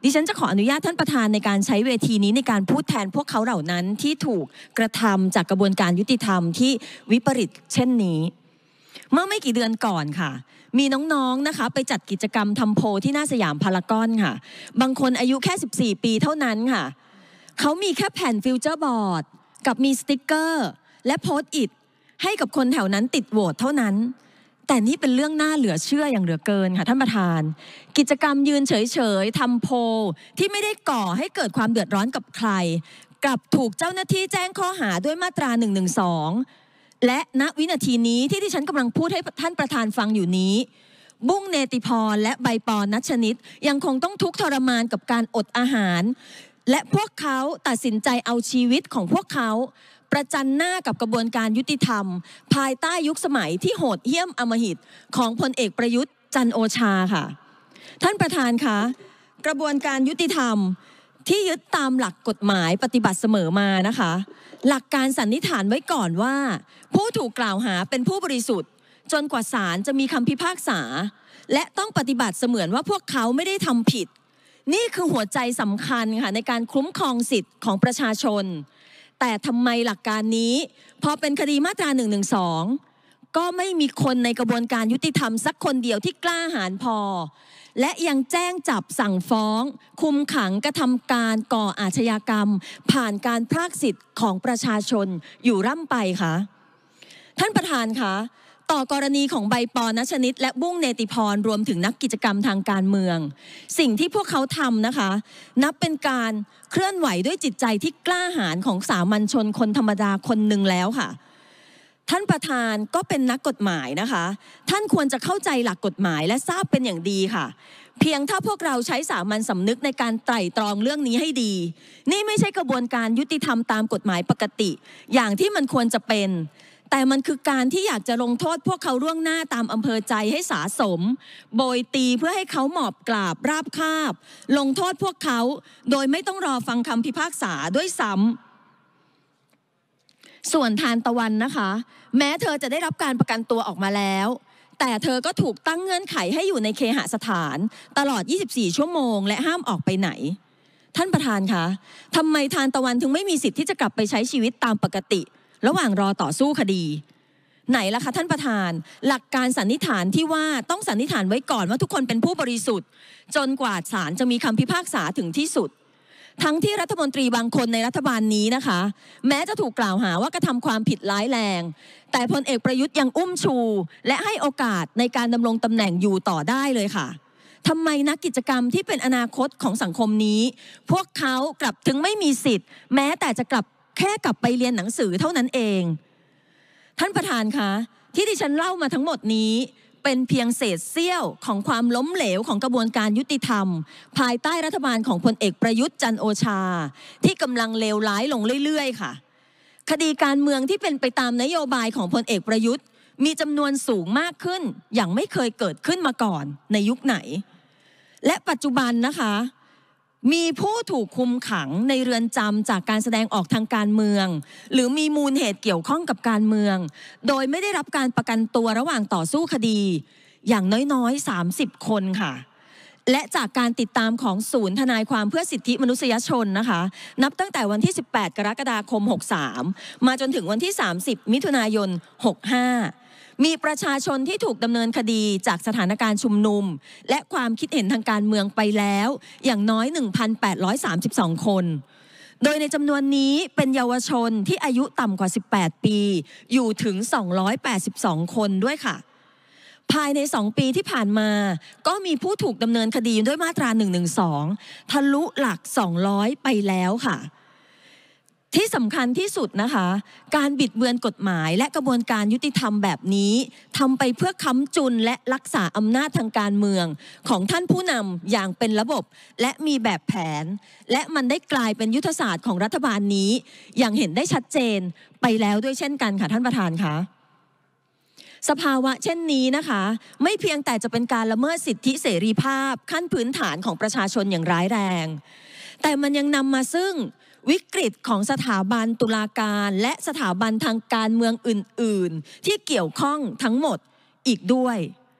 ดิฉันจะขออนุญาตท่านประธานในการใช้เวทีนี้ในการพูดแทนพวกเขาเหล่านั้นที่ถูกกระทำจากกระบวนการยุติธรรมที่วิปริตเช่นนี้เมื่อไม่กี่เดือนก่อนค่ะมีน้องๆนะคะไปจัดกิจกรรมทำโพลที่หน้าสยามพารากอนค่ะบางคนอายุแค่14 ปีเท่านั้นค่ะเขามีแค่แผ่นฟิวเจอร์บอร์ดกับมีสติ๊กเกอร์และโพสต์อิทให้กับคนแถวนั้นติดโหวตเท่านั้นแต่นี่เป็นเรื่องน่าเหลือเชื่ออย่างเหลือเกินค่ะท่านประธานกิจกรรมยืนเฉยๆทำโพลที่ไม่ได้ก่อให้เกิดความเดือดร้อนกับใครกลับถูกเจ้าหน้าที่แจ้งข้อหาด้วยมาตรา112และณวินาทีนี้ที่ดิฉันกำลังพูดให้ท่านประธานฟังอยู่นี้บุ้งเนติพรและใบปอนัชนิตยังคงต้องทุกข์ทรมานกับการอดอาหารและพวกเขาตัดสินใจเอาชีวิตของพวกเขาประจันหน้ากับกระบวนการยุติธรรมภายใต้ยุคสมัยที่โหดเหี้ยมอำมหิตของพลเอกประยุทธ์จันทร์โอชาค่ะท่านประธานคะกระบวนการยุติธรรมที่ยึดตามหลักกฎหมายปฏิบัติเสมอมานะคะหลักการสันนิษฐานไว้ก่อนว่าผู้ถูกกล่าวหาเป็นผู้บริสุทธิ์จนกว่าศาลจะมีคำพิพากษาและต้องปฏิบัติเสมือนว่าพวกเขาไม่ได้ทำผิดนี่คือหัวใจสำคัญค่ะในการคุ้มครองสิทธิ์ของประชาชนแต่ทำไมหลักการนี้พอเป็นคดีมาตรา112ก็ไม่มีคนในกระบวนการยุติธรรมสักคนเดียวที่กล้าหาญพอและยังแจ้งจับสั่งฟ้องคุมขังกระทำการก่ออาชญากรรมผ่านการพรากสิทธิ์ของประชาชนอยู่ร่ำไปคะท่านประธานคะต่อกรณีของใบปอนัชนิตและบุ้งเนติพรรวมถึงนักกิจกรรมทางการเมืองสิ่งที่พวกเขาทำนะคะนับเป็นการเคลื่อนไหวด้วยจิตใจที่กล้าหาญของสามัญชนคนธรรมดาคนหนึ่งแล้วค่ะท่านประธานก็เป็นนักกฎหมายนะคะท่านควรจะเข้าใจหลักกฎหมายและทราบเป็นอย่างดีค่ะเพียงถ้าพวกเราใช้สามัญสำนึกในการไตร่ตรองเรื่องนี้ให้ดีนี่ไม่ใช่กระบวนการยุติธรรมตามกฎหมายปกติอย่างที่มันควรจะเป็นแต่มันคือการที่อยากจะลงโทษพวกเขาล่วงหน้าตามอำเภอใจให้สาสมโบยตีเพื่อให้เขาหมอบกราบราบคาบลงโทษพวกเขาโดยไม่ต้องรอฟังคำพิพากษาด้วยซ้ำส่วนทานตะวันนะคะแม้เธอจะได้รับการประกันตัวออกมาแล้วแต่เธอก็ถูกตั้งเงื่อนไขให้อยู่ในเคหสถานตลอด24 ชั่วโมงและห้ามออกไปไหนท่านประธานคะทำไมทานตะวันถึงไม่มีสิทธิ์ที่จะกลับไปใช้ชีวิตตามปกติระหว่างรอต่อสู้คดีไหนล่ะคะท่านประธานหลักการสันนิษฐานที่ว่าต้องสันนิษฐานไว้ก่อนว่าทุกคนเป็นผู้บริสุทธิ์จนกว่าศาลจะมีคำพิพากษาถึงที่สุดทั้งที่รัฐมนตรีบางคนในรัฐบาลนี้นะคะแม้จะถูกกล่าวหาว่ากระทำความผิดร้ายแรงแต่พลเอกประยุทธ์ยังอุ้มชูและให้โอกาสในการดำรงตำแหน่งอยู่ต่อได้เลยค่ะทำไมนักกิจกรรมที่เป็นอนาคตของสังคมนี้พวกเขากลับถึงไม่มีสิทธิ์แม้แต่จะกลับไปเรียนหนังสือเท่านั้นเองท่านประธานคะที่ดิฉันเล่ามาทั้งหมดนี้เป็นเพียงเศษเสี้ยวของความล้มเหลวของกระบวนการยุติธรรมภายใต้รัฐบาลของพลเอกประยุทธ์จันทร์โอชาที่กำลังเลวร้ายลงเรื่อยๆค่ะคดีการเมืองที่เป็นไปตามนโยบายของพลเอกประยุทธ์มีจำนวนสูงมากขึ้นอย่างไม่เคยเกิดขึ้นมาก่อนในยุคไหนและปัจจุบันนะคะมีผู้ถูกคุมขังในเรือนจำจากการแสดงออกทางการเมืองหรือมีมูลเหตุเกี่ยวข้องกับการเมืองโดยไม่ได้รับการประกันตัวระหว่างต่อสู้คดีอย่างน้อยๆ30 คนค่ะและจากการติดตามของศูนย์ทนายความเพื่อสิทธิมนุษยชนนะคะนับตั้งแต่วันที่18 กรกฎาคม 63มาจนถึงวันที่30 มิถุนายน 65มีประชาชนที่ถูกดำเนินคดีจากสถานการณ์ชุมนุมและความคิดเห็นทางการเมืองไปแล้วอย่างน้อย 1,832 คนโดยในจำนวนนี้เป็นเยาวชนที่อายุต่ำกว่า18 ปีอยู่ถึง282 คนด้วยค่ะภายใน2 ปีที่ผ่านมาก็มีผู้ถูกดำเนินคดีด้วยมาตรา112ทะลุหลัก200ไปแล้วค่ะที่สำคัญที่สุดนะคะการบิดเบือนกฎหมายและกระบวนการยุติธรรมแบบนี้ทำไปเพื่อค้ำจุนและรักษาอำนาจทางการเมืองของท่านผู้นำอย่างเป็นระบบและมีแบบแผนและมันได้กลายเป็นยุทธศาสตร์ของรัฐบาลนี้อย่างเห็นได้ชัดเจนไปแล้วด้วยเช่นกันค่ะท่านประธานคะสภาวะเช่นนี้นะคะไม่เพียงแต่จะเป็นการละเมิดสิทธิเสรีภาพขั้นพื้นฐานของประชาชนอย่างร้ายแรงแต่มันยังนำมาซึ่งวิกฤตของสถาบันตุลาการและสถาบันทางการเมืองอื่นๆที่เกี่ยวข้องทั้งหมดอีกด้วย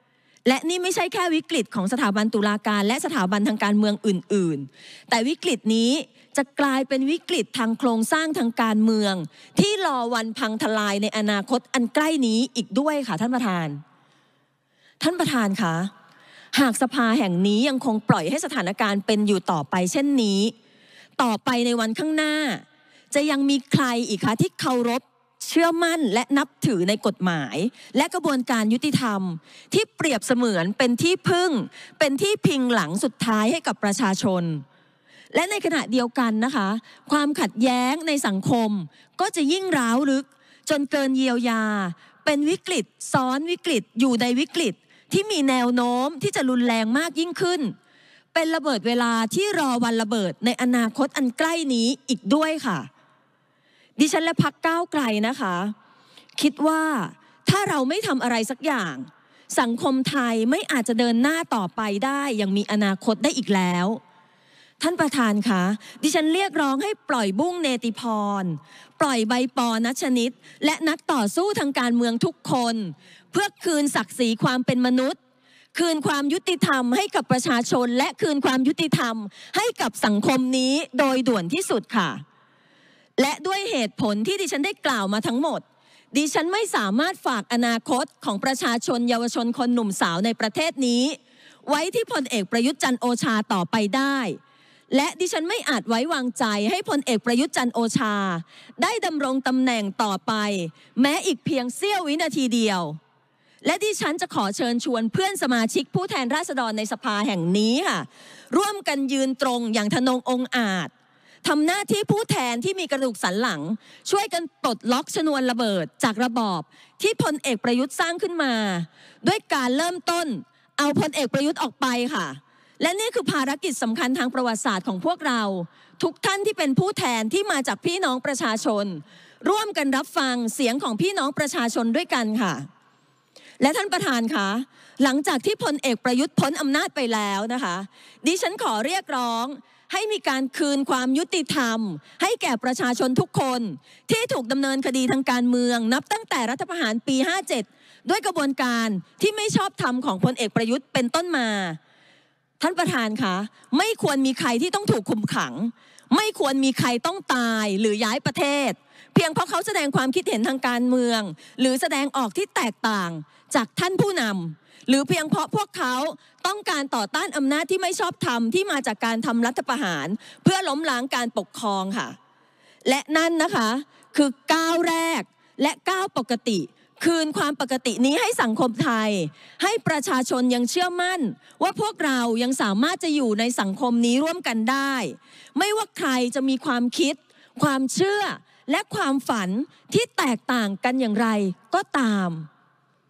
และนี่ไม่ใช่แค่วิกฤตของสถาบันตุลาการและสถาบันทางการเมืองอื่นๆแต่วิกฤตนี้จะกลายเป็นวิกฤตทางโครงสร้างทางการเมืองที่รอวันพังทลายในอนาคตอันใกล้นี้อีกด้วยค่ะท่านประธานคะหากสภาแห่งนี้ยังคงปล่อยให้สถานการณ์เป็นอยู่ต่อไปเช่นนี้ต่อไปในวันข้างหน้าจะยังมีใครอีกคะที่เคารพเชื่อมั่นและนับถือในกฎหมายและกระบวนการยุติธรรมที่เปรียบเสมือนเป็นที่พึ่งเป็นที่พิงหลังสุดท้ายให้กับประชาชนและในขณะเดียวกันนะคะความขัดแย้งในสังคมก็จะยิ่งร้าวลึกจนเกินเยียวยาเป็นวิกฤตซ้อนวิกฤตอยู่ในวิกฤตที่มีแนวโน้มที่จะรุนแรงมากยิ่งขึ้นเป็นระเบิดเวลาที่รอวันระเบิดในอนาคตอันใกล้นี้อีกด้วยค่ะดิฉันและพรรคก้าวไกลนะคะคิดว่าถ้าเราไม่ทำอะไรสักอย่างสังคมไทยไม่อาจจะเดินหน้าต่อไปได้อย่างมีอนาคตได้อีกแล้วท่านประธานคะดิฉันเรียกร้องให้ปล่อยบุ้งเนติพรปล่อยใบปอ ณัชนิตและนักต่อสู้ทางการเมืองทุกคนเพื่อคืนศักดิ์ศรีความเป็นมนุษย์คืนความยุติธรรมให้กับประชาชนและคืนความยุติธรรมให้กับสังคมนี้โดยด่วนที่สุดค่ะและด้วยเหตุผลที่ดิฉันได้กล่าวมาทั้งหมดดิฉันไม่สามารถฝากอนาคตของประชาชนเยาวชนคนหนุ่มสาวในประเทศนี้ไว้ที่พลเอกประยุทธ์จันทร์โอชาต่อไปได้และดิฉันไม่อาจไว้วางใจให้พลเอกประยุทธ์จันทร์โอชาได้ดำรงตำแหน่งต่อไปแม้อีกเพียงเสี้ยววินาทีเดียวและดิฉันจะขอเชิญชวนเพื่อนสมาชิกผู้แทนราษฎรในสภาแห่งนี้ค่ะร่วมกันยืนตรงอย่างทนงองค์อาจทำหน้าที่ผู้แทนที่มีกระดูกสันหลังช่วยกันปลดล็อกชนวนระเบิดจากระบอบที่พลเอกประยุทธ์สร้างขึ้นมาด้วยการเริ่มต้นเอาพลเอกประยุทธ์ออกไปค่ะและนี่คือภารกิจสำคัญทางประวัติศาสตร์ของพวกเราทุกท่านที่เป็นผู้แทนที่มาจากพี่น้องประชาชนร่วมกันรับฟังเสียงของพี่น้องประชาชนด้วยกันค่ะและท่านประธานคะหลังจากที่พลเอกประยุทธ์พ้นอำนาจไปแล้วนะคะดิฉันขอเรียกร้องให้มีการคืนความยุติธรรมให้แก่ประชาชนทุกคนที่ถูกดำเนินคดีทางการเมืองนับตั้งแต่รัฐประหารปี 57ด้วยกระบวนการที่ไม่ชอบธรรมของพลเอกประยุทธ์เป็นต้นมาท่านประธานคะไม่ควรมีใครที่ต้องถูกคุมขังไม่ควรมีใครต้องตายหรือย้ายประเทศเพียงเพราะเขาแสดงความคิดเห็นทางการเมืองหรือแสดงออกที่แตกต่างจากท่านผู้นำหรือเพียงเพราะพวกเขาต้องการต่อต้านอำนาจที่ไม่ชอบธรรมที่มาจากการทำรัฐประหารเพื่อล้มล้างการปกครองค่ะและนั่นนะคะคือก้าวแรกและก้าวปกติคืนความปกตินี้ให้สังคมไทยให้ประชาชนยังเชื่อมั่นว่าพวกเรายังสามารถจะอยู่ในสังคมนี้ร่วมกันได้ไม่ว่าใครจะมีความคิดความเชื่อและความฝันที่แตกต่างกันอย่างไรก็ตาม